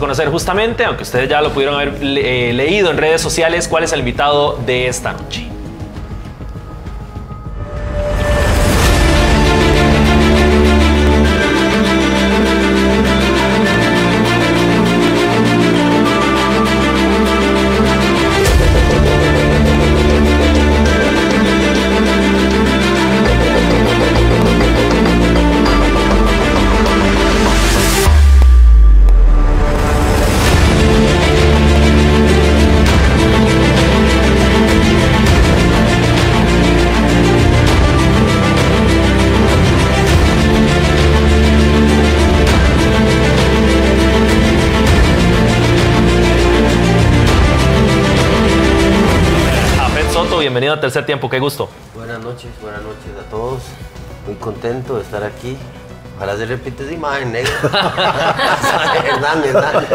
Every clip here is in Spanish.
conocer justamente, aunque ustedes ya lo pudieron haber leído en redes sociales, cuál es el invitado de esta noche. Bienvenido a Tercer Tiempo, qué gusto. Buenas noches a todos. Muy contento de estar aquí. Ojalá se repite esa imagen, negro. Hernán.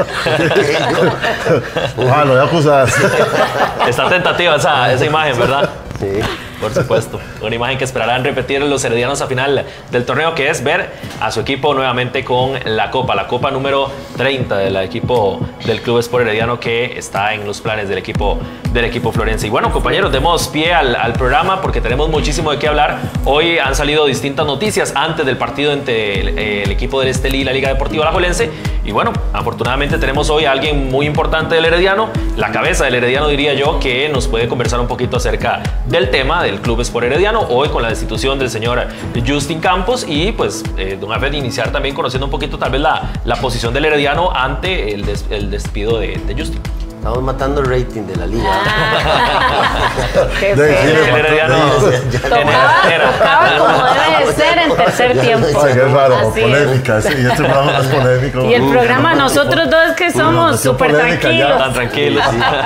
Ojalá, ya acusas. Está tentativa esa imagen, ¿verdad? Sí. Por supuesto, una imagen que esperarán repetir los heredianos a final del torneo, que es ver a su equipo nuevamente con la copa número 30 del equipo del Club Sport Herediano, que está en los planes del equipo florense. Y bueno, compañeros, demos pie al programa porque tenemos muchísimo de qué hablar. Hoy han salido distintas noticias antes del partido entre el equipo del Estelí y la Liga Deportiva Alajuelense. Y bueno, afortunadamente tenemos hoy a alguien muy importante del Herediano, la cabeza del Herediano diría yo, que nos puede conversar un poquito acerca del tema del Club Sport Herediano, hoy con la destitución del señor Justin Campos y pues don Alfred, iniciar también conociendo un poquito tal vez la posición del Herediano ante el despido de Justin. Estamos matando el rating de la liga. Qué pena. El Herediano tocaba como debe de ser en Tercer Tiempo. Ay, qué raro, así polémica, sí, este programa no es polémico. Y el programa nosotros dos que somos súper tranquilos. Tan tranquilos.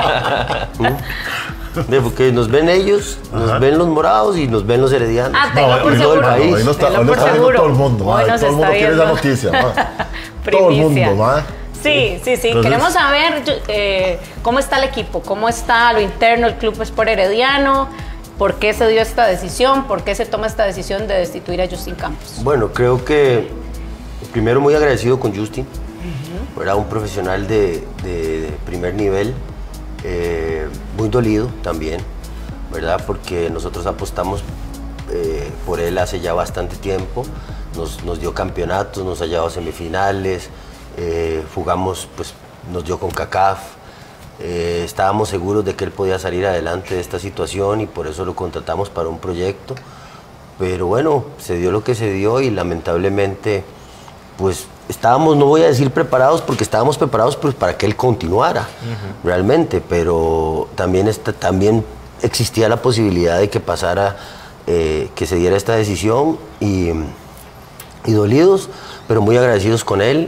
Porque nos ven ellos, nos ven los morados y nos ven los heredianos. Tengo por seguro. Ahí no está viendo todo el mundo. Hoy nos todo el mundo quiere esa noticia. Todo el mundo. Sí. Entonces, queremos saber cómo está el equipo, cómo está lo interno del Club Sport Herediano, por qué se dio esta decisión, por qué se toma esta decisión de destituir a Justin Campos. Bueno, creo que primero muy agradecido con Justin. Era un profesional de primer nivel, muy dolido también, ¿verdad? Porque nosotros apostamos por él hace ya bastante tiempo, nos dio campeonatos, nos ha llevado a semifinales, jugamos, pues nos dio CONCACAF, estábamos seguros de que él podía salir adelante de esta situación y por eso lo contratamos para un proyecto, pero bueno, se dio lo que se dio y lamentablemente pues estábamos, no voy a decir preparados porque estábamos preparados pues, para que él continuara realmente, pero también existía la posibilidad de que pasara, que se diera esta decisión y dolidos, pero muy agradecidos con él.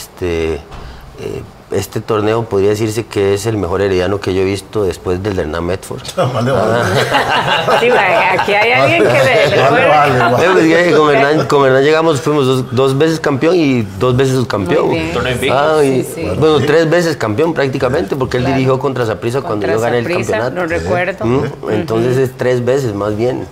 Este torneo podría decirse que es el mejor herediano que yo he visto después del de Hernán Medford. Sí, aquí hay alguien que con Hernán llegamos, fuimos dos veces campeón y 2 veces subcampeón. Bueno, 3 veces campeón prácticamente, porque él dirigió contra Saprissa cuando yo gané el campeonato. No recuerdo. Entonces es 3 veces más bien.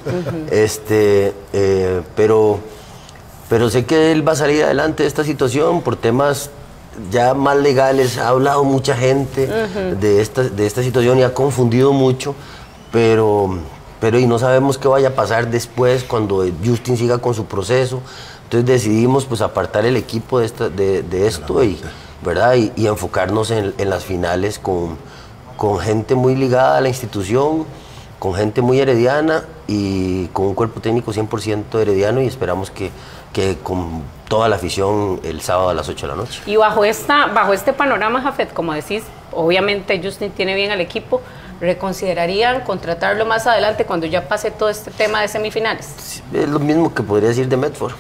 Pero sé que él va a salir adelante de esta situación por temas ya más legales. Ha hablado mucha gente de esta situación y ha confundido mucho, pero y no sabemos qué vaya a pasar después cuando Justin siga con su proceso. Entonces decidimos pues apartar el equipo de esto y, ¿verdad? Y enfocarnos en las finales con gente muy ligada a la institución, con gente muy herediana y con un cuerpo técnico 100% herediano, y esperamos que con toda la afición el sábado a las 8 de la noche. Y bajo este panorama, Jafet, como decís, obviamente Justin tiene bien al equipo, ¿reconsiderarían contratarlo más adelante cuando ya pase todo este tema de semifinales? Es lo mismo que podría decir de Medford.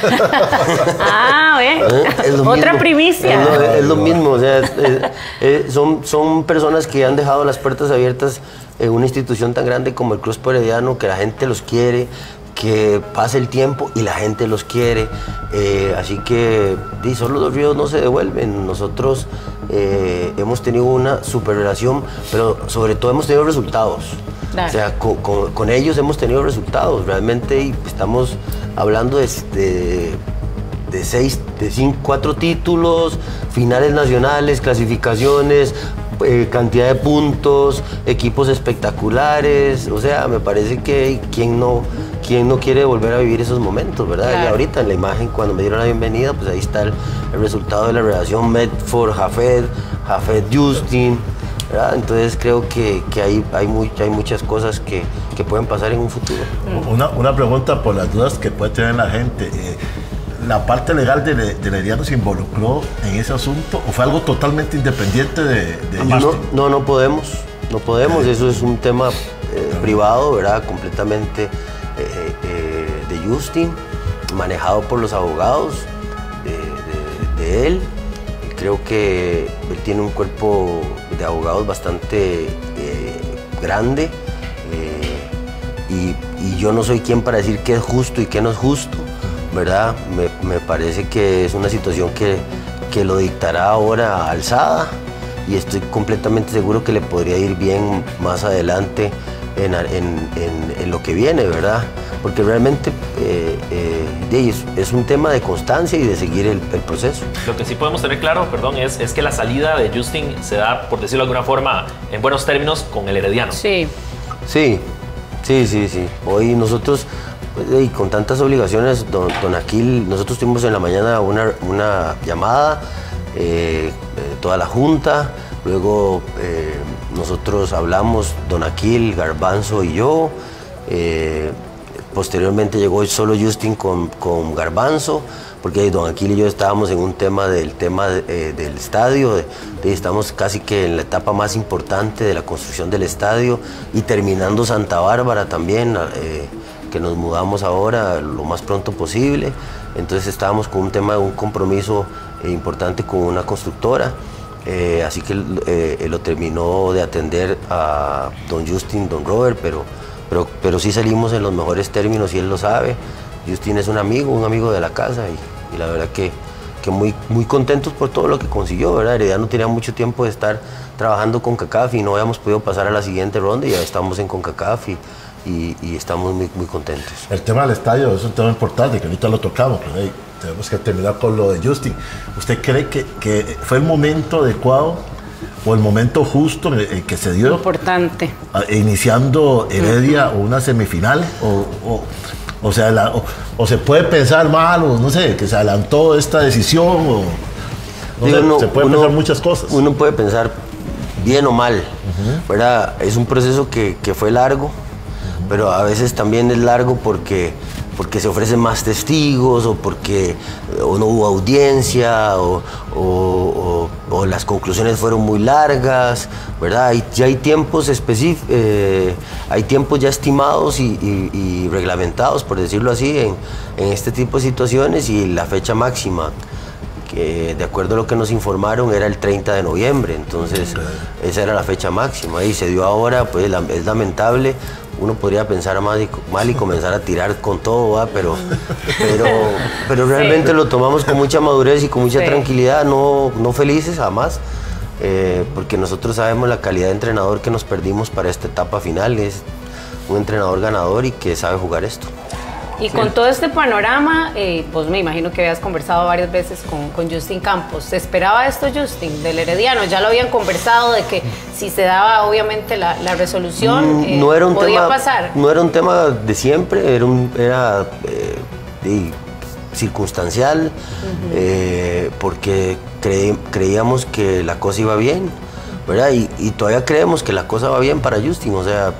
Otra primicia. Es lo mismo, o sea, son personas que han dejado las puertas abiertas en una institución tan grande como el Club Sport Herediano, que la gente los quiere, que pase el tiempo y la gente los quiere, así que solo los ríos no se devuelven. Nosotros hemos tenido una super relación, pero sobre todo hemos tenido resultados. Claro. O sea, con ellos hemos tenido resultados realmente, y estamos hablando de 4 títulos, finales nacionales, clasificaciones, cantidad de puntos, equipos espectaculares. O sea, me parece que quién no quiere volver a vivir esos momentos, ¿verdad? Claro. Y ahorita en la imagen, cuando me dieron la bienvenida, pues ahí está el resultado de la relación Medford, Jafet Justin, ¿verdad? Entonces creo que hay muchas cosas que pueden pasar en un futuro. Una pregunta por las dudas que puede tener la gente. ¿La parte legal de Herediano se involucró en ese asunto o fue algo totalmente independiente de Justin? No podemos. Eso es un tema privado, ¿verdad? Completamente de Justin, manejado por los abogados de él. Creo que él tiene un cuerpo de abogados bastante grande y yo no soy quien para decir qué es justo y qué no es justo, ¿verdad? Me parece que es una situación que lo dictará ahora Alzada y estoy completamente seguro que le podría ir bien más adelante en lo que viene, ¿verdad? Porque realmente es un tema de constancia y de seguir el proceso. Lo que sí podemos tener claro, perdón, es que la salida de Justin se da, por decirlo de alguna forma, en buenos términos, con el Herediano. Sí. Hoy nosotros, con tantas obligaciones, don Aquil, nosotros tuvimos en la mañana una llamada, toda la junta, luego nosotros hablamos, don Aquil, Garbanzo y yo, posteriormente llegó solo Justin con Garbanzo, porque don Aquil y yo estábamos en un tema del estadio, estamos casi que en la etapa más importante de la construcción del estadio y terminando Santa Bárbara también, que nos mudamos ahora lo más pronto posible. Entonces estábamos con un tema de un compromiso importante con una constructora, así que lo terminó de atender a don Justin, don Robert, pero sí salimos en los mejores términos y él lo sabe. Justin es un amigo de la casa y la verdad que muy contentos por todo lo que consiguió, ¿verdad? Herediano tenía mucho tiempo de estar trabajando con CONCACAF y no habíamos podido pasar a la siguiente ronda y ya estamos en CONCACAF y estamos muy contentos. El tema del estadio es un tema importante que ahorita lo tocamos, pero tenemos que terminar con lo de Justin. ¿Usted cree que fue el momento adecuado o el momento justo que se dio? Importante. Iniciando Heredia o una semifinal o se puede pensar mal o no sé, que se adelantó esta decisión se puede pensar muchas cosas. Uno puede pensar bien o mal, ¿verdad? Es un proceso que fue largo, pero a veces también es largo porque se ofrecen más testigos o porque no hubo audiencia o las conclusiones fueron muy largas, ¿verdad? Ya hay tiempos específicos, hay tiempos ya estimados y reglamentados, por decirlo así, en este tipo de situaciones y la fecha máxima, que de acuerdo a lo que nos informaron era el 30 de noviembre, entonces esa era la fecha máxima y se dio ahora, pues es lamentable. Uno podría pensar mal y comenzar a tirar con todo, ¿va? Pero realmente lo tomamos con mucha madurez y con mucha tranquilidad, no felices jamás, porque nosotros sabemos la calidad de entrenador que nos perdimos para esta etapa final, es un entrenador ganador y que sabe jugar esto. Y con todo este panorama, pues me imagino que habías conversado varias veces con Justin Campos. ¿Se esperaba esto, Justin, del Herediano? Ya lo habían conversado de que si se daba obviamente la resolución, podía pasar. No era un tema de siempre, era circunstancial, porque creíamos que la cosa iba bien, ¿verdad? Y todavía creemos que la cosa va bien para Justin, o sea,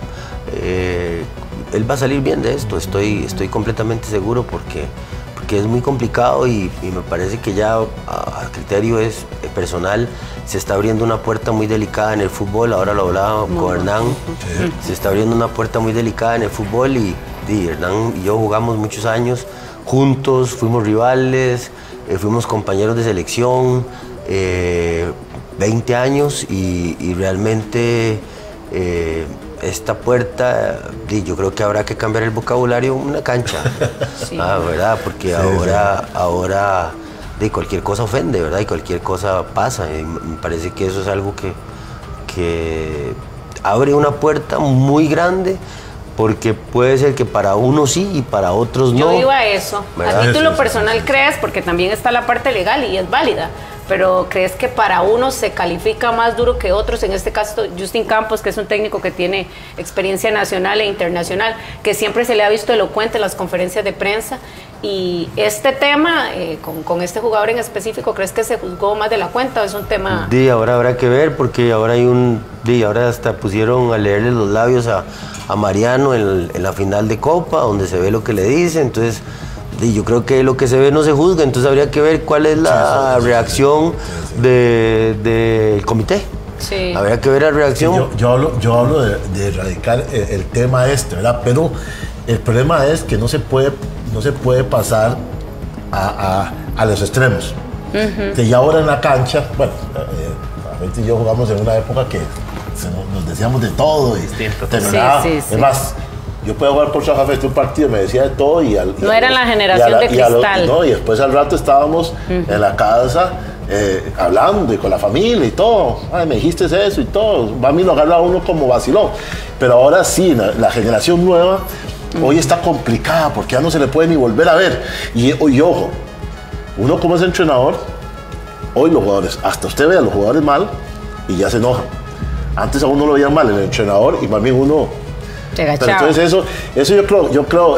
él va a salir bien de esto, estoy completamente seguro porque es muy complicado y me parece que ya a criterio personal se está abriendo una puerta muy delicada en el fútbol, ahora lo hablaba con Hernán, se está abriendo una puerta muy delicada en el fútbol y Hernán y yo jugamos muchos años juntos, fuimos rivales, fuimos compañeros de selección, 20 años y realmente esta puerta, yo creo que habrá que cambiar el vocabulario en una cancha, ¿verdad? Porque ahora cualquier cosa ofende, ¿verdad? Y cualquier cosa pasa. Y me parece que eso es algo que abre una puerta muy grande porque puede ser que para unos sí y para otros no. Yo iba a eso. ¿Verdad? A título personal crees, porque también está la parte legal y es válida, pero ¿crees que para unos se califica más duro que otros? En este caso, Justin Campos, que es un técnico que tiene experiencia nacional e internacional, que siempre se le ha visto elocuente en las conferencias de prensa. Y este tema, con este jugador en específico, ¿crees que se juzgó más de la cuenta o es un tema...? Sí, ahora habrá que ver, porque ahora ahora hasta pusieron a leerle los labios a Mariano en la final de Copa, donde se ve lo que le dice. Entonces, yo creo que lo que se ve no se juzga, entonces habría que ver cuál es la reacción del comité. Sí. Habría que ver la reacción. Sí, yo hablo de erradicar el tema ¿verdad? Pero el problema es que no se puede pasar a los extremos. Que ya ahora en la cancha, bueno, Jafet y yo jugamos en una época que nos decíamos de todo y terminaba. Sí. Es más, yo puedo jugar contra Jafet un partido, me decía de todo y no era la generación de cristal. Y después al rato estábamos en la casa hablando y con la familia y todo. Ay, me dijiste eso y todo. Va a mí lo agarra a uno como vacilón. Pero ahora sí, la generación nueva hoy está complicada porque ya no se le puede ni volver a ver. Y ojo, uno como es entrenador, hoy los jugadores, hasta usted ve a los jugadores mal y ya se enojan. Antes a uno lo veían mal el entrenador y más bien uno... Pero entonces eso yo creo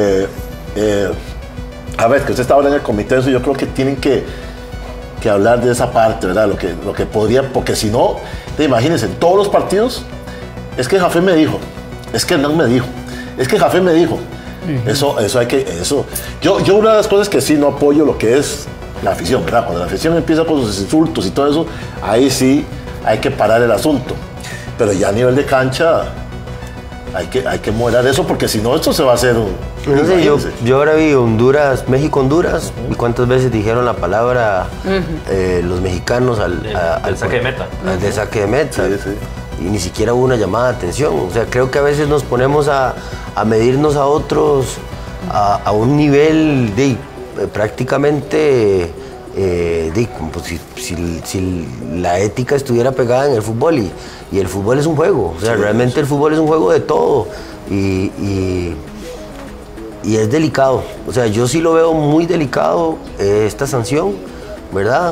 a ver, que usted está ahora en el comité, eso yo creo que tienen que hablar de esa parte, ¿verdad? Lo que podría, porque si no, imagínense, en todos los partidos, es que Jafet me dijo, es que Hernán me dijo, es que Jafet me dijo. Eso hay que, yo una de las cosas que sí no apoyo lo que es la afición, ¿verdad? Cuando la afición empieza con sus insultos y todo eso, ahí sí hay que parar el asunto. Pero ya a nivel de cancha hay que moderar eso, porque si no esto se va a hacer no sé, yo ahora vi México-Honduras, y cuántas veces dijeron la palabra los mexicanos al saque de meta. Al saque de meta. Sí. Y ni siquiera hubo una llamada de atención. O sea, creo que a veces nos ponemos a medirnos a otros a un nivel de prácticamente como si la ética estuviera pegada en el fútbol, y el fútbol es un juego. O sea, realmente el fútbol es un juego de todo, y es delicado. O sea, yo sí lo veo muy delicado esta sanción, ¿verdad?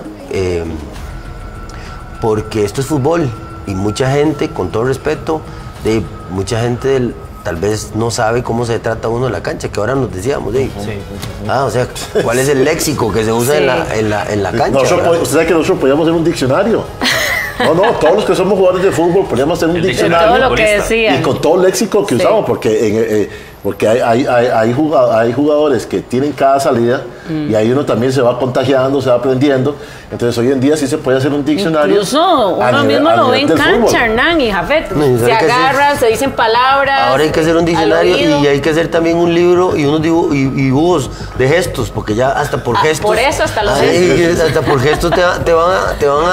Porque esto es fútbol. Y mucha gente, con todo respeto, mucha gente tal vez no sabe cómo se trata uno en la cancha, que ahora nos decíamos. O sea, ¿cuál es el léxico que se usa en la cancha? Usted sabe que nosotros podíamos hacer un diccionario. No, todos los que somos jugadores de fútbol podíamos hacer un diccionario. Todo lo que decía. Y con todo el léxico que usamos, porque hay jugadores que tienen cada salida y ahí uno también se va contagiando, se va aprendiendo. Entonces hoy en día sí se puede hacer un diccionario. Incluso uno mismo lo ve en cancha, Hernán y Jafet. Se agarran, se dicen palabras. Ahora hay que hacer un diccionario y hay que hacer también un libro y unos dibujos de gestos, porque ya hasta por gestos. Por eso hasta los gestos. Hasta por gestos te van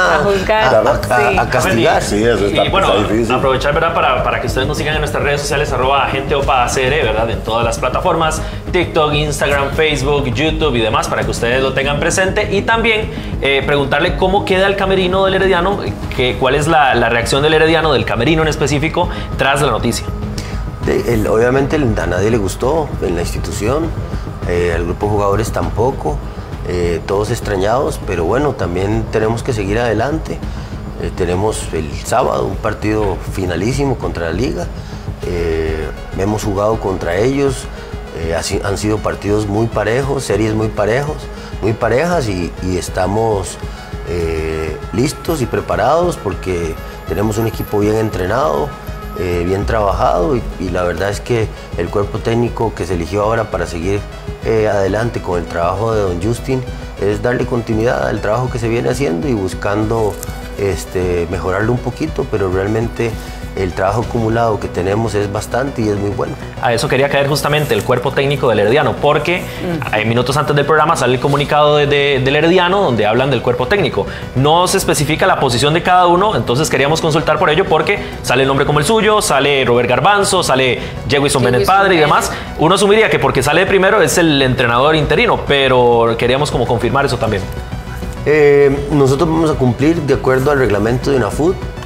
a castigar. Sí, eso está, y bueno, está difícil. Aprovechar, ¿verdad? Para que ustedes nos sigan en nuestras redes sociales, @agenteopa.cr, ¿verdad? En todas las plataformas, TikTok, Instagram, Facebook, YouTube y demás, para que ustedes lo tengan presente. Y también preguntarle cómo queda el camerino del Herediano, cuál es la reacción del Herediano, del camerino en específico, tras la noticia. Obviamente a nadie le gustó en la institución, al grupo de jugadores tampoco, todos extrañados, pero bueno, también tenemos que seguir adelante. Tenemos el sábado un partido finalísimo contra la Liga, hemos jugado contra ellos, han sido partidos muy parejos, series muy parejas y estamos listos y preparados porque tenemos un equipo bien entrenado, bien trabajado y la verdad es que el cuerpo técnico que se eligió ahora para seguir adelante con el trabajo de don Justin es darle continuidad al trabajo que se viene haciendo y buscando mejorarlo un poquito, pero realmente el trabajo acumulado que tenemos es bastante y es muy bueno. A eso quería caer justamente el cuerpo técnico del Herediano, porque minutos antes del programa sale el comunicado del Herediano donde hablan del cuerpo técnico. No se especifica la posición de cada uno, entonces queríamos consultar por ello porque sale el nombre como el suyo, sale Robert Garbanzo, sale Jewison Bennett Padre y demás. Uno asumiría que porque sale de primero es el entrenador interino, pero queríamos como confirmar eso también. Nosotros vamos a cumplir de acuerdo al reglamento de UNAFUT,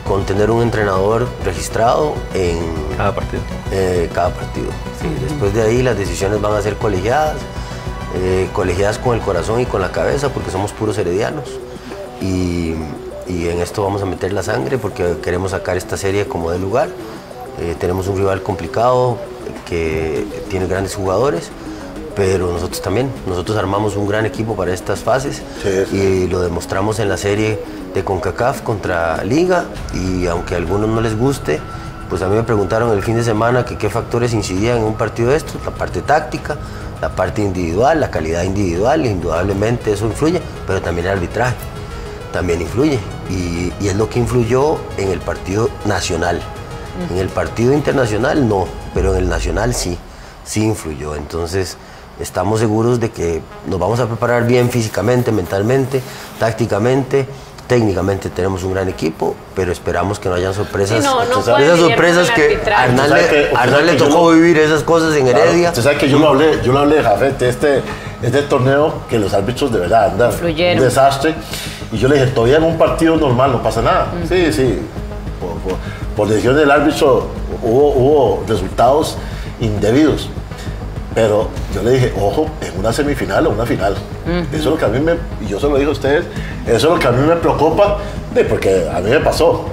con tener un entrenador registrado en cada partido. Sí, después de ahí las decisiones van a ser colegiadas, colegiadas con el corazón y con la cabeza, porque somos puros heredianos. Y en esto vamos a meter la sangre porque queremos sacar esta serie como de lugar. Tenemos un rival complicado que tiene grandes jugadores, pero nosotros también. Nosotros armamos un gran equipo para estas fases y lo demostramos en la serie de CONCACAF contra Liga, y aunque a algunos no les guste, pues a mí me preguntaron el fin de semana que qué factores incidían en un partido de estos. La parte táctica, la parte individual, la calidad individual, indudablemente eso influye, pero también el arbitraje también influye, y es lo que influyó en el partido nacional. En el partido internacional no, pero en el nacional sí influyó. Entonces estamos seguros de que nos vamos a preparar bien físicamente, mentalmente, tácticamente, técnicamente. Tenemos un gran equipo, pero esperamos que no hayan sorpresas. Sí, esas sorpresas que a Hernán le tocó vivir esas cosas en Heredia. Usted sabe que yo lo hablé, Jafet, este torneo, que los árbitros de verdad andan un desastre. Y yo le dije, todavía en un partido normal no pasa nada. Sí. Por decisión del árbitro hubo resultados indebidos. Pero yo le dije, ojo, en una semifinal o una final. Eso es lo que a mí y yo se lo digo a ustedes, eso es lo que a mí me preocupa, porque a mí me pasó,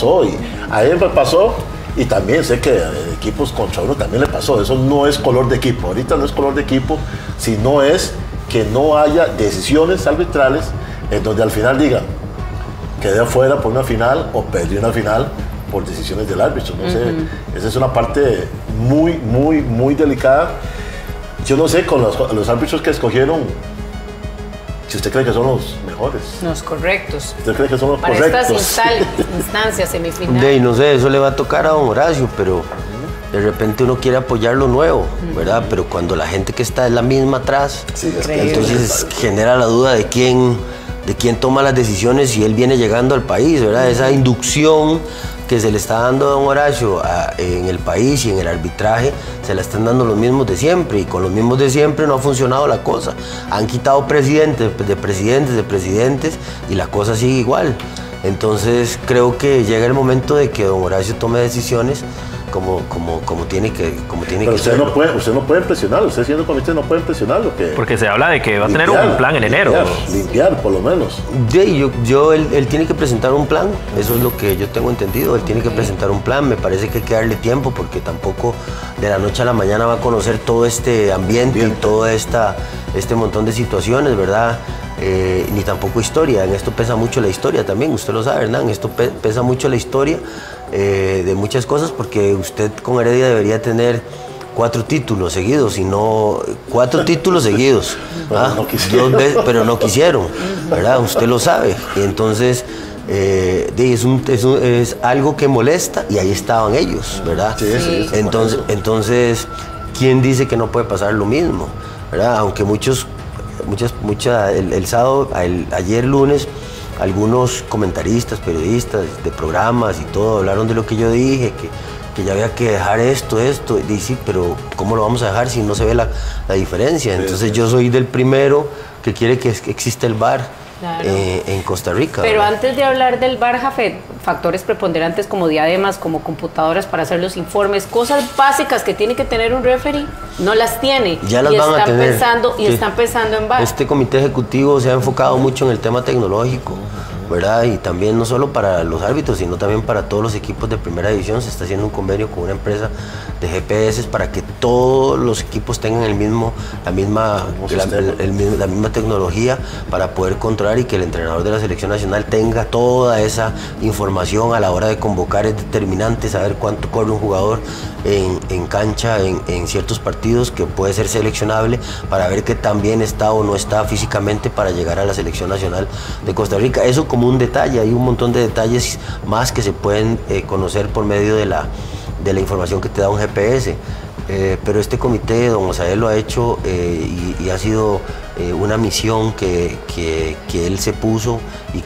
y también sé que equipos contra uno también le pasó. Eso no es color de equipo, ahorita no es color de equipo, sino es que no haya decisiones arbitrales en donde al final digan, quedé afuera por una final o perdí una final por decisiones del árbitro. No sé, esa es una parte muy delicada. Yo no sé, con los árbitros que escogieron, si usted cree que son los mejores. Los correctos. ¿Usted cree que son los para correctos? Para estas instancias semifinales. No sé, eso le va a tocar a don Horacio, pero de repente uno quiere apoyar lo nuevo, ¿verdad? Pero cuando la gente que está es la misma atrás, entonces genera la duda de quién toma las decisiones si él viene llegando al país, ¿verdad? Esa inducción que se le está dando a don Horacio en el país y en el arbitraje, se la están dando los mismos de siempre, y con los mismos de siempre no ha funcionado la cosa. Han quitado presidentes, y la cosa sigue igual. Entonces creo que llega el momento de que don Horacio tome decisiones como tiene que Pero usted no puede presionar, usted siendo comité no puede presionar lo que... Porque se habla de que va a tener un plan en enero. Limpiar, por lo menos. Él tiene que presentar un plan, eso es lo que yo tengo entendido. Él tiene que presentar un plan. Me parece que hay que darle tiempo, porque tampoco de la noche a la mañana va a conocer todo este ambiente y todo este montón de situaciones, ¿verdad? Ni tampoco historia. En esto pesa mucho la historia también, usted lo sabe, Hernán. Esto pesa mucho la historia de muchas cosas, porque usted con Heredia debería tener 4 títulos seguidos, y no 4 títulos seguidos. Pero no quisieron, ¿verdad? Usted lo sabe. Y entonces es algo que molesta, y ahí estaban ellos, ¿verdad? Sí. Entonces, ¿quién dice que no puede pasar lo mismo? ¿Verdad? Aunque ayer lunes, algunos comentaristas, periodistas de programas y todo hablaron de lo que yo dije, que ya había que dejar esto, y sí, pero ¿cómo lo vamos a dejar si no se ve la diferencia? Entonces yo soy del primero que quiere que exista el VAR. Claro. En Costa Rica. Pero antes de hablar del VAR, Jafet, factores preponderantes como diademas, como computadoras para hacer los informes, cosas básicas que tiene que tener un referee, no las tiene. Ya las van a tener. Están pensando en VAR. Este comité ejecutivo se ha enfocado mucho en el tema tecnológico, ¿verdad? Y también no solo para los árbitros, sino también para todos los equipos de primera división. Se está haciendo un convenio con una empresa de GPS para que todos los equipos tengan la misma tecnología para poder controlar, y que el entrenador de la selección nacional tenga toda esa información a la hora de convocar. Es determinante saber cuánto corre un jugador en cancha en ciertos partidos, que puede ser seleccionable, para ver que también está o no está físicamente para llegar a la selección nacional de Costa Rica. Eso como un detalle. Hay un montón de detalles más que se pueden conocer por medio de la información que te da un GPS. Pero este comité, don Osael, lo ha hecho y ha sido una misión que él se puso, y que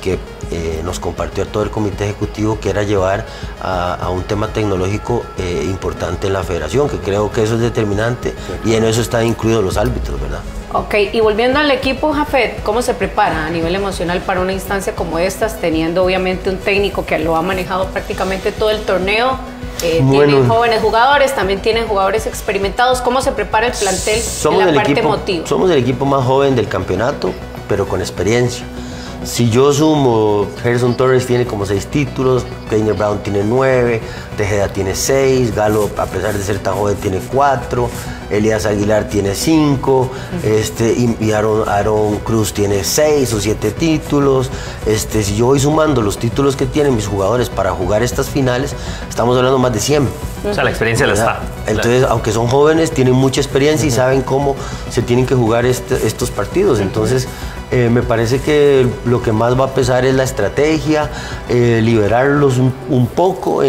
nos compartió a todo el comité ejecutivo, que era llevar a un tema tecnológico importante en la federación, que creo que eso es determinante, y en eso están incluidos los árbitros, ¿verdad? Ok, y volviendo al equipo, Jafet, ¿cómo se prepara a nivel emocional para una instancia como estas, teniendo obviamente un técnico que lo ha manejado prácticamente todo el torneo? Tienen jóvenes jugadores, también tienen jugadores experimentados. ¿Cómo se prepara el plantel en la parte emotiva? Somos el equipo más joven del campeonato, pero con experiencia. Si yo sumo, Gerson Torres tiene como 6 títulos, Kleiner Brown tiene 9, Tejeda tiene 6, Galo, a pesar de ser tan joven, tiene 4, Elías Aguilar tiene 5, y Aaron Cruz tiene 6 o 7 títulos. Si yo voy sumando los títulos que tienen mis jugadores para jugar estas finales, estamos hablando más de 100. O sea, la experiencia la está. Entonces, aunque son jóvenes, tienen mucha experiencia y saben cómo se tienen que jugar estos partidos. Entonces, me parece que lo que más va a pesar es la estrategia, liberarlos un poco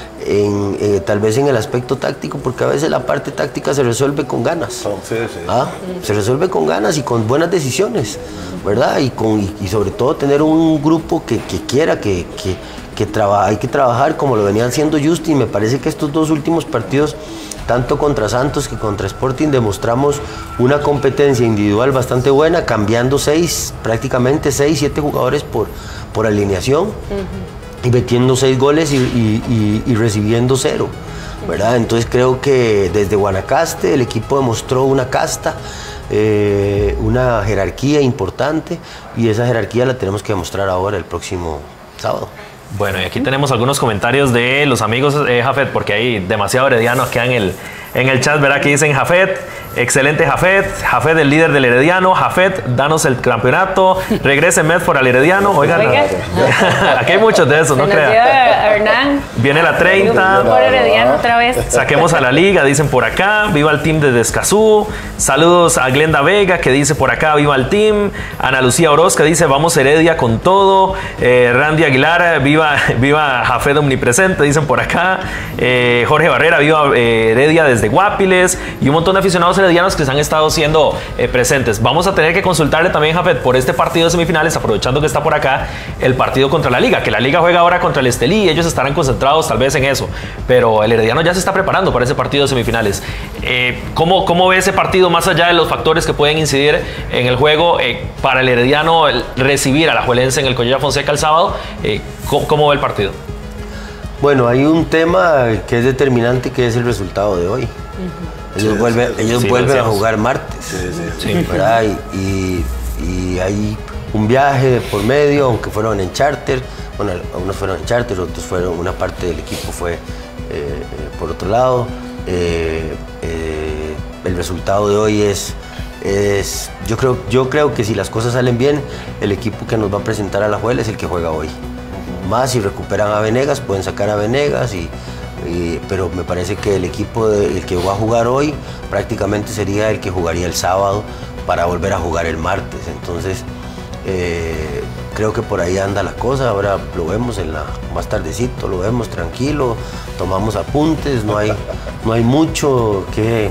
tal vez en el aspecto táctico, porque a veces la parte táctica se resuelve con ganas. Sí. Se resuelve con ganas y con buenas decisiones, ¿verdad? Y sobre todo tener un grupo que quiera, hay que trabajar como lo venían haciendo Justin. Me parece que estos 2 últimos partidos, tanto contra Santos que contra Sporting, demostramos una competencia individual bastante buena, cambiando prácticamente 6, 7 jugadores por alineación, y metiendo 6 goles y recibiendo 0, ¿verdad? Entonces creo que desde Guanacaste el equipo demostró una casta, una jerarquía importante, y esa jerarquía la tenemos que demostrar ahora el próximo sábado. Bueno, y aquí tenemos algunos comentarios de los amigos Jafet, porque hay demasiado heredianos que en el chat, ¿verdad? Que dicen: Jafet, excelente Jafet, el líder del Herediano, Jafet, danos el campeonato, regrese Medford al Herediano. Oigan, aquí hay muchos de esos, no crean. Hernán. Viene la 30. Por Herediano otra vez. Saquemos a la liga, dicen por acá. Viva el team desde Escazú. Saludos a Glenda Vega, que dice por acá: viva el team. Ana Lucía Orozca dice: vamos Heredia con todo. Randy Aguilar: viva Jafet omnipresente, dicen por acá. Jorge Barrera: viva Heredia desde Guapiles. Y un montón de aficionados heredianos que se han estado siendo presentes. Vamos a tener que consultarle también, Jafet, por este partido de semifinales, aprovechando que está por acá, el partido contra la Liga, que la Liga juega ahora contra el Estelí. Ellos estarán concentrados tal vez en eso, pero el Herediano ya se está preparando para ese partido de semifinales. ¿Cómo ve ese partido, más allá de los factores que pueden incidir en el juego, para el Herediano recibir a la Alajuelense en el Collella Fonseca el sábado? ¿Cómo ve el partido? Bueno, hay un tema que es determinante, que es el resultado de hoy. Ellos vuelven a jugar martes, ¿verdad? Y hay un viaje por medio, aunque fueron en charter. Bueno, unos fueron en charter, otros fueron, una parte del equipo fue por otro lado. El resultado de hoy yo creo que si las cosas salen bien, el equipo que nos va a presentar a Alajuela es el que juega hoy. Más si recuperan a Venegas, pueden sacar a Venegas, pero me parece que el equipo el que va a jugar hoy prácticamente sería el que jugaría el sábado para volver a jugar el martes. Entonces creo que por ahí anda la cosa. Ahora lo vemos más tardecito, lo vemos tranquilo, tomamos apuntes, no hay mucho que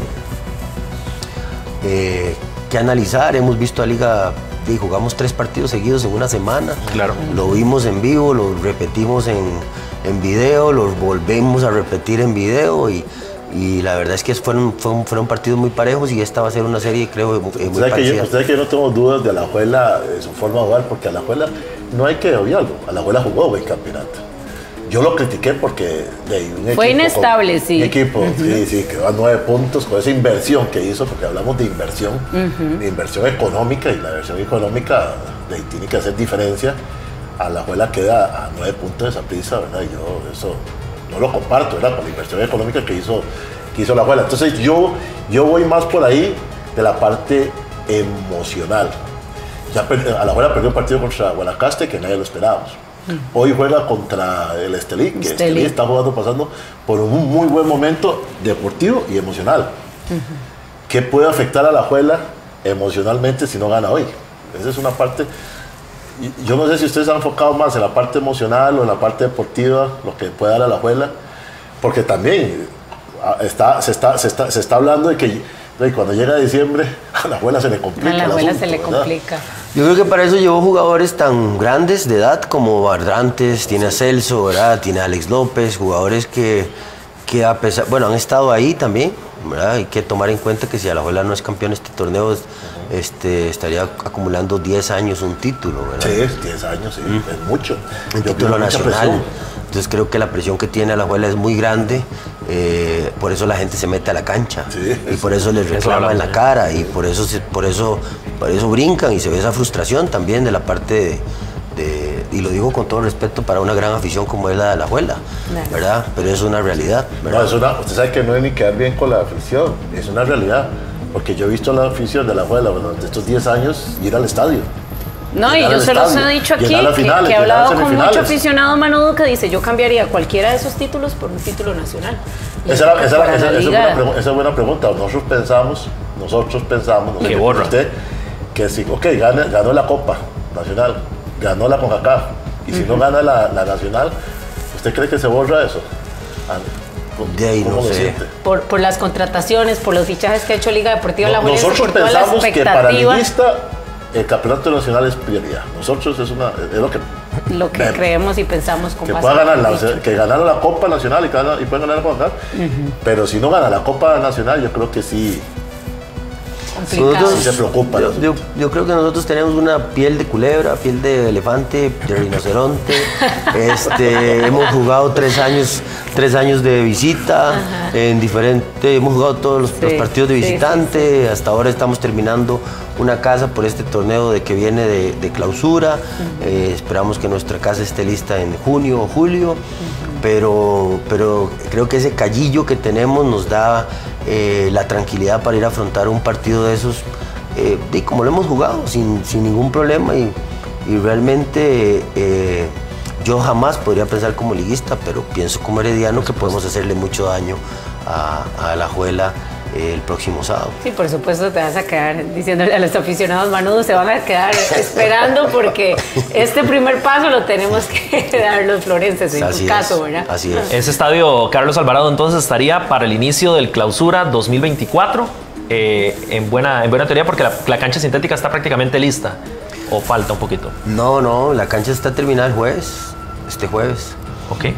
analizar. Hemos visto a Liga y jugamos 3 partidos seguidos en una semana. Claro. Lo vimos en vivo, lo repetimos en video, lo volvemos a repetir en video, y la verdad es que fueron partidos muy parejos, y esta va a ser una serie, creo, muy parecida. Usted que yo no tengo dudas de Alajuela, su forma de jugar, porque Alajuela no hay que odiarlo. Alajuela jugó buen campeonato. Yo lo critiqué porque fue inestable, sí. Un equipo, sí, quedó a 9 puntos con esa inversión que hizo, porque hablamos de inversión, económica, y la inversión económica tiene que hacer diferencia. Alajuela queda a 9 puntos de Saprissa, ¿verdad? Y yo eso no lo comparto, ¿verdad? Por la inversión económica que hizo Alajuela. Entonces yo voy más por ahí de la parte emocional. Alajuela perdió un partido contra Guanacaste que nadie lo esperábamos. Hoy juega contra el Estelí, que Estelí está pasando por un muy buen momento deportivo y emocional. ¿Qué puede afectar a Alajuela emocionalmente si no gana hoy? Esa es una parte. Yo no sé si ustedes se han enfocado más en la parte emocional o en la parte deportiva, lo que puede dar a Alajuela, porque también se está hablando de que cuando llega diciembre a Alajuela se le complica. A Alajuela se le complica. Yo creo que para eso llevó jugadores tan grandes de edad como Bardrantes, tiene a Celso, ¿verdad? Tiene a Alex López, jugadores que a pesar, bueno, han estado ahí también, ¿verdad? Hay que tomar en cuenta que si Alajuela no es campeón de este torneo, estaría acumulando 10 años un título, ¿verdad? Sí, 10 años, sí, es mucho. Un título nacional. Entonces creo que la presión que tiene Alajuela es muy grande, por eso la gente se mete a la cancha, sí, y por eso les reclama en la cara, y por eso brincan, y se ve esa frustración también de la parte y lo digo con todo respeto para una gran afición como es la de Alajuela, ¿verdad? Pero es una realidad, ¿verdad? No, usted sabe que no es ni quedar bien con la afición, es una realidad, porque yo he visto la afición de Alajuela durante estos 10 años ir al estadio. No, y yo se los he dicho aquí, que he hablado con mucho aficionado manudo que dice, yo cambiaría cualquiera de esos títulos por un título nacional. Esa es buena pregunta. Nosotros pensamos, usted, que si, ok, ganó la Copa Nacional, ganó la CONCACAF, y si no gana la Nacional, ¿usted cree que se borra eso? De ahí no sé. Por las contrataciones, por los fichajes que ha hecho Liga Deportiva La Juelense, nosotros por toda la pensamos que para expectativa. liguista el campeonato nacional es prioridad. Nosotros es lo que creemos y pensamos con que pueda ganar que ganara la Copa Nacional y pueda ganar la CONCACAF. Pero si no gana la Copa Nacional, yo creo que sí. Nosotros, sí se preocupa. Yo creo que nosotros tenemos una piel de culebra, piel de elefante, de rinoceronte. Hemos jugado 3 años de visita, hemos jugado todos los partidos de visitante. Sí. Hasta ahora estamos terminando una casa por este torneo que viene de clausura. Esperamos que nuestra casa esté lista en junio o julio. Pero creo que ese callillo que tenemos nos da la tranquilidad para ir a afrontar un partido de esos, como lo hemos jugado, sin ningún problema. Y realmente yo jamás podría pensar como liguista, pero pienso como herediano que podemos hacerle mucho daño a Alajuela el próximo sábado. Sí, por supuesto te vas a quedar diciéndole a los aficionados manudos, se van a quedar esperando porque este primer paso lo tenemos que dar los florenses en tu caso, ¿verdad? Así es. Ese estadio Carlos Alvarado entonces estaría para el inicio del clausura 2024 en buena teoría, porque la cancha sintética está prácticamente lista, o falta un poquito. No, la cancha está terminada este jueves. Ok.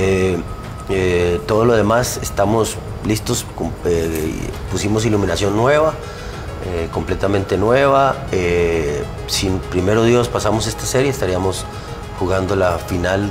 Todo lo demás estamos listos, pusimos iluminación nueva, completamente nueva. Si primero Dios pasamos esta serie, estaríamos jugando la final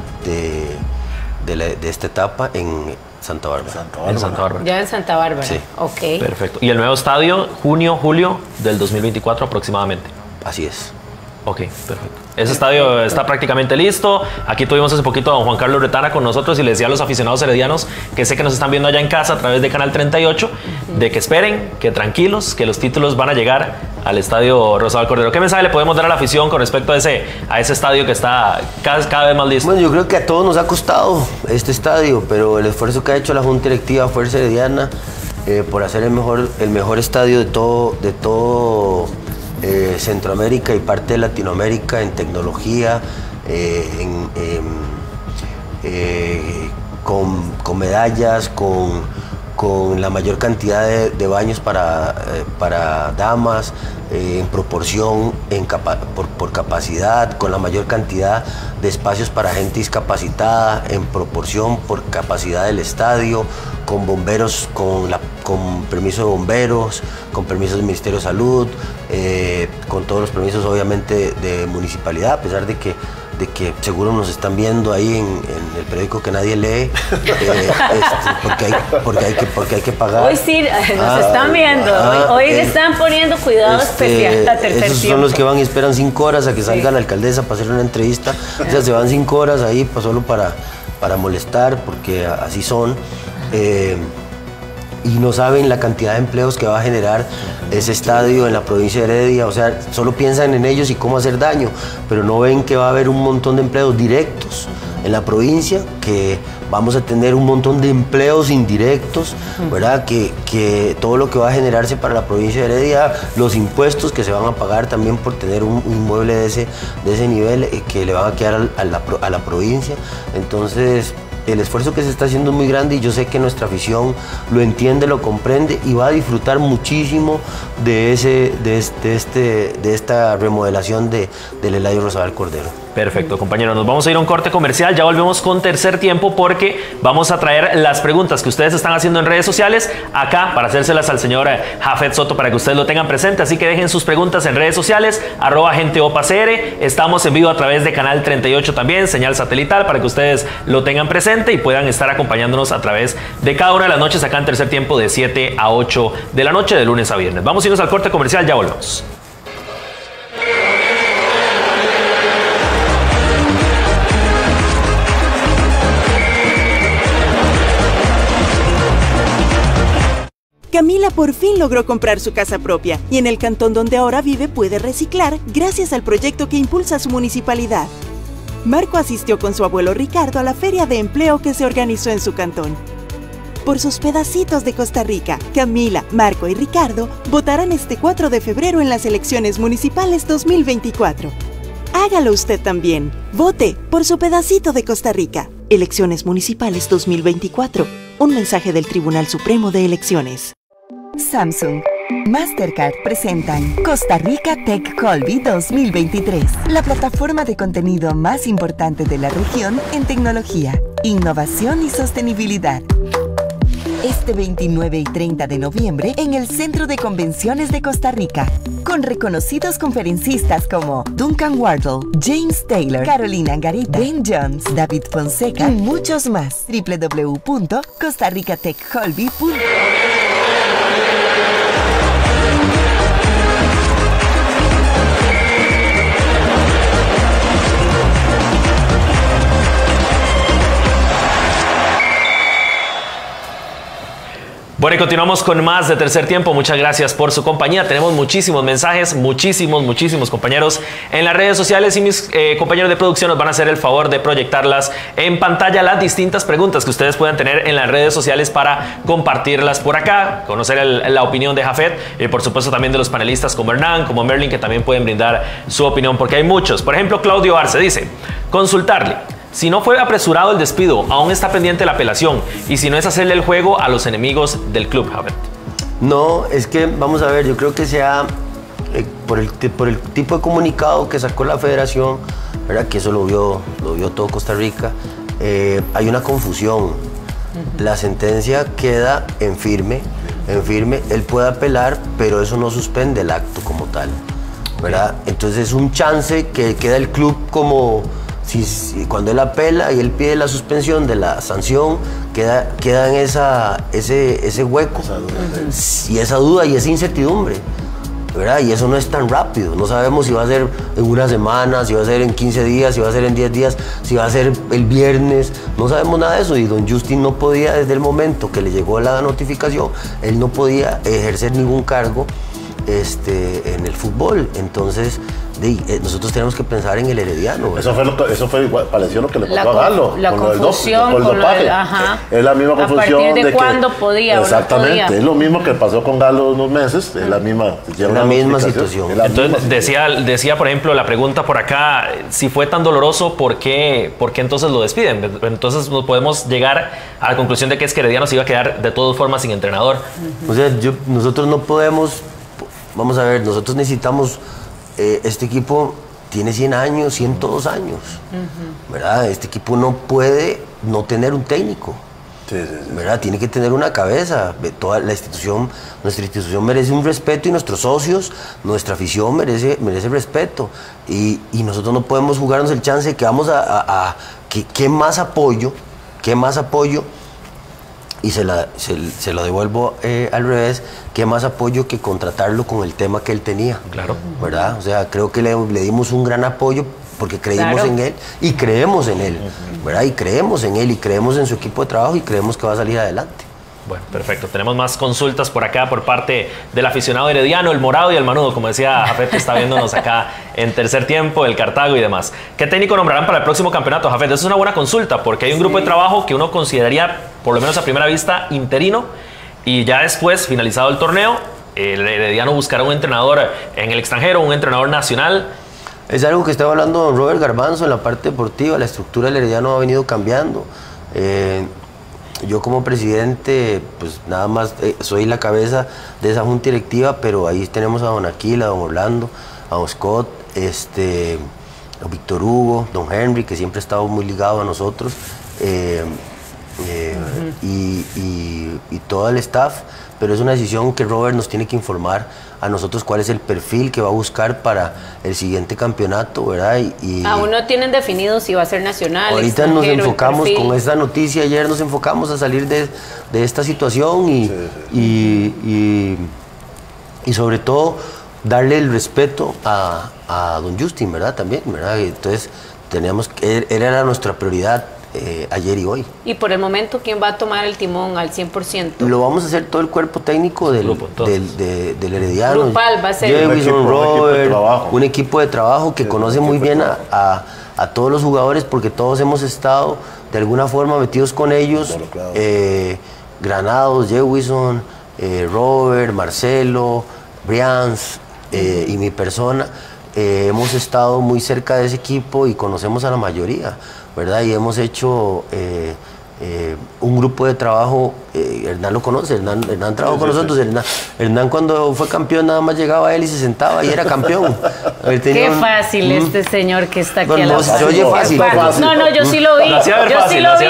de esta etapa en Santa Bárbara. En Santa Bárbara. Ya en Santa Bárbara. Sí. Ok. Perfecto. ¿Y el nuevo estadio, junio, julio del 2024 aproximadamente? Así es. Ok, perfecto. Ese estadio está prácticamente listo. Aquí tuvimos hace poquito a don Juan Carlos Retana con nosotros y les decía a los aficionados heredianos que sé que nos están viendo allá en casa a través de Canal 38, de que esperen, que tranquilos, que los títulos van a llegar al estadio Rosado Cordero. ¿Qué mensaje le podemos dar a la afición con respecto a ese estadio que está cada vez más listo? Bueno, yo creo que a todos nos ha costado este estadio, pero el esfuerzo que ha hecho la Junta Directiva Fuerza Herediana por hacer el mejor estadio de todo Centroamérica y parte de Latinoamérica en tecnología, con medallas, con la mayor cantidad de baños para damas, en proporción, por capacidad, con la mayor cantidad de espacios para gente discapacitada, en proporción por capacidad del estadio, con bomberos, con permiso de bomberos, con permisos del Ministerio de Salud, con todos los permisos obviamente de municipalidad, a pesar de que seguro nos están viendo ahí en el periódico que nadie lee, porque hay que pagar. Hoy sí, nos están viendo, hoy están poniendo cuidado especial a tercer esos tiempo. son los que van y esperan 5 horas a que salga la alcaldesa para hacer una entrevista, o sea, se van 5 horas ahí solo para molestar, porque así son. Y no saben la cantidad de empleos que va a generar ese estadio en la provincia de Heredia. O sea, solo piensan en ellos y cómo hacer daño, pero no ven que va a haber un montón de empleos directos en la provincia, que vamos a tener un montón de empleos indirectos, ¿verdad? Que todo lo que va a generarse para la provincia de Heredia, los impuestos que se van a pagar también por tener un inmueble de ese nivel, que le van a quedar a la provincia. Entonces, el esfuerzo que se está haciendo es muy grande y yo sé que nuestra afición lo entiende, lo comprende y va a disfrutar muchísimo de esta remodelación del Eladio Rosabal Cordero. Perfecto, compañeros. Nos vamos a ir a un corte comercial. Ya volvemos con tercer tiempo porque vamos a traer las preguntas que ustedes están haciendo en redes sociales acá para hacérselas al señor Jafet Soto para que ustedes lo tengan presente. Así que dejen sus preguntas en redes sociales, @GenteOpaCR. Estamos en vivo a través de Canal 38 también, señal satelital, para que ustedes lo tengan presente y puedan estar acompañándonos a través de cada una de las noches acá en tercer tiempo de 7 a 8 de la noche, de lunes a viernes. Vamos a irnos al corte comercial, ya volvemos. Camila por fin logró comprar su casa propia y en el cantón donde ahora vive puede reciclar gracias al proyecto que impulsa su municipalidad. Marco asistió con su abuelo Ricardo a la feria de empleo que se organizó en su cantón. Por sus pedacitos de Costa Rica, Camila, Marco y Ricardo votarán este 4 de febrero en las elecciones municipales 2024. Hágalo usted también. Vote por su pedacito de Costa Rica. Elecciones municipales 2024. Un mensaje del Tribunal Supremo de Elecciones. Samsung, Mastercard presentan Costa Rica Tech Colby 2023, la plataforma de contenido más importante de la región en tecnología, innovación y sostenibilidad. Este 29 y 30 de noviembre en el Centro de Convenciones de Costa Rica, con reconocidos conferencistas como Duncan Wardle, James Taylor, Carolina Angarita, Ben Jones, David Fonseca y muchos más. www.costaricatechcolby.com. Bueno, y continuamos con más de tercer tiempo. Muchas gracias por su compañía. Tenemos muchísimos mensajes, muchísimos compañeros en las redes sociales y mis compañeros de producción nos van a hacer el favor de proyectarlas en pantalla, las distintas preguntas que ustedes puedan tener en las redes sociales para compartirlas por acá, conocer la opinión de Jafet y por supuesto también de los panelistas como Hernán, como Merlin, que también pueden brindar su opinión porque hay muchos. Por ejemplo, Claudio Arce dice, consultarle. Si no fue apresurado el despido, aún está pendiente la apelación. Y si no es hacerle el juego a los enemigos del club, Jafet. No, es que, vamos a ver, yo creo que sea por el tipo de comunicado que sacó la federación, ¿verdad? Que eso lo vio todo Costa Rica, hay una confusión. La sentencia queda en firme, él puede apelar, pero eso no suspende el acto como tal, ¿verdad? Entonces es un chance que queda el club como... Si cuando él apela y él pide la suspensión de la sanción, queda en ese hueco y esa duda y esa incertidumbre, ¿verdad? Y eso no es tan rápido, no sabemos si va a ser en una semana, si va a ser en 15 días, si va a ser en 10 días, si va a ser el viernes, no sabemos nada de eso y don Justin no podía, desde el momento que le llegó la notificación, él no podía ejercer ningún cargo en el fútbol, entonces nosotros tenemos que pensar en el Herediano. Eso fue igual, pareció lo que le pasó a Galo. La confusión con el dopaje. Es la misma confusión. A partir de cuándo podía exactamente, o no podía. Es lo mismo que pasó con Galo unos meses, es la misma situación. Entonces decía, por ejemplo, la pregunta por acá, si fue tan doloroso, ¿por qué entonces lo despiden? Entonces nos podemos llegar a la conclusión de que es que Herediano se iba a quedar de todas formas sin entrenador. O sea, nosotros no podemos, vamos a ver, nosotros necesitamos... este equipo tiene 100 años, 102 años, ¿verdad? Este equipo no puede no tener un técnico, ¿verdad? Tiene que tener una cabeza. Toda nuestra institución merece un respeto y nuestros socios, nuestra afición merece respeto. Y nosotros no podemos jugarnos el chance de que vamos ¿qué más apoyo? Y se lo devuelvo al revés, ¿qué más apoyo que contratarlo con el tema que él tenía? Claro. ¿Verdad? O sea, creo que le dimos un gran apoyo porque creímos en él y creemos en él, ¿verdad? Y creemos en él y creemos en su equipo de trabajo y creemos que va a salir adelante. Bueno, perfecto. Tenemos más consultas por acá por parte del aficionado herediano, el morado y el manudo, como decía Jafet, que está viéndonos acá en tercer tiempo, el Cartago y demás. ¿Qué técnico nombrarán para el próximo campeonato, Jafet? Esa es una buena consulta, porque hay un grupo de trabajo que uno consideraría, por lo menos a primera vista, interino, y ya después, finalizado el torneo, el herediano buscará un entrenador en el extranjero, un entrenador nacional. Es algo que estaba hablando don Robert Garbanzo en la parte deportiva. La estructura del herediano ha venido cambiando. Yo como presidente, pues nada más soy la cabeza de esa junta directiva, pero ahí tenemos a don Aquila, a don Orlando, a don Scott, a Víctor Hugo, don Henry, que siempre ha estado muy ligado a nosotros, y todo el staff, pero es una decisión que Robert nos tiene que informar a nosotros cuál es el perfil que va a buscar para el siguiente campeonato, ¿verdad? Aún no tienen definido si va a ser nacional. Ahorita nos enfocamos con esta noticia, ayer nos enfocamos a salir de esta situación y sobre todo darle el respeto a don Justin, ¿verdad? También, ¿verdad? Entonces él era nuestra prioridad ayer y hoy. Y por el momento, ¿quién va a tomar el timón al 100%? Lo vamos a hacer todo el cuerpo técnico del Herediano. Grupal va a ser. Jefferson, Robert, un equipo de trabajo que conoce muy bien a todos los jugadores, porque todos hemos estado de alguna forma metidos con ellos. Granados, Jefferson, Robert, Marcelo, Brians y mi persona. Hemos estado muy cerca de ese equipo y conocemos a la mayoría, ¿verdad? Y hemos hecho un grupo de trabajo. Hernán lo conoce, Hernán trabajó con nosotros. Hernán cuando fue campeón nada más llegaba él y se sentaba y era campeón. Qué fácil este señor que está aquí a la se oye fácil. No, yo sí lo vi. Yo sí lo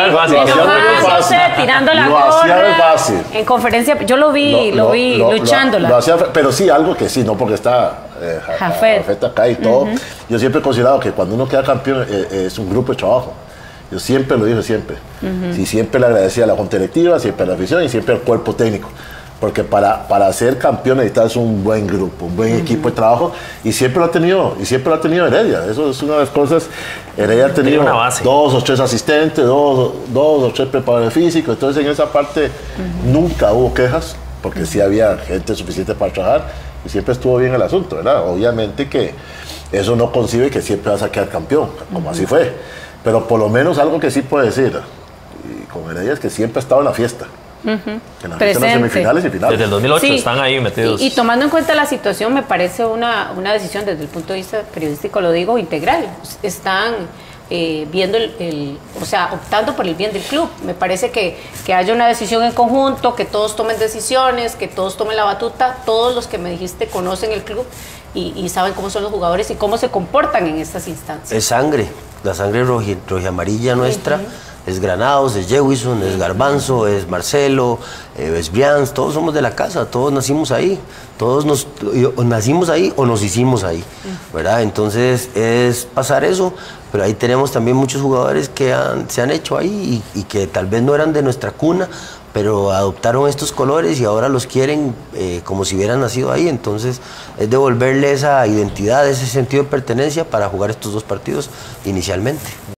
vi. Tirando la gorra. En conferencia, yo lo vi luchándola. Pero sí, algo que sí, no porque está Jafet acá y todo. Yo siempre he considerado que cuando uno queda campeón es un grupo de trabajo. Yo siempre lo dije, siempre. Sí, siempre le agradecía a la junta directiva, siempre a la afición y siempre al cuerpo técnico. Porque para ser campeón necesitas un buen grupo, un buen equipo de trabajo, y siempre lo ha tenido Heredia. Eso es una de las cosas. Heredia ha tenido 2 o 3 asistentes, 2 o 3 preparadores físicos. Entonces en esa parte nunca hubo quejas, porque sí había gente suficiente para trabajar y siempre estuvo bien el asunto, ¿verdad? Obviamente que eso no concibe que siempre vas a quedar campeón, como así fue. Pero por lo menos algo que sí puedo decir, y con Heredia, es que siempre ha estado en la fiesta. En las semifinales y finales. Desde el 2008 están ahí metidos. Y tomando en cuenta la situación, me parece una decisión desde el punto de vista periodístico, lo digo, integral. Están viendo optando por el bien del club. Me parece que haya una decisión en conjunto, que todos tomen decisiones, que todos tomen la batuta. Todos los que me dijiste conocen el club y saben cómo son los jugadores y cómo se comportan en estas instancias. Es sangre, la sangre roja amarilla nuestra. Es Granados, es Jewison, es Garbanzo, es Marcelo, es Brians, todos somos de la casa, todos nacimos ahí, nacimos ahí o nos hicimos ahí, ¿verdad? Entonces es pasar eso, pero ahí tenemos también muchos jugadores que se han hecho ahí y que tal vez no eran de nuestra cuna, pero adoptaron estos colores y ahora los quieren como si hubieran nacido ahí. Entonces es devolverle esa identidad, ese sentido de pertenencia para jugar estos 2 partidos inicialmente.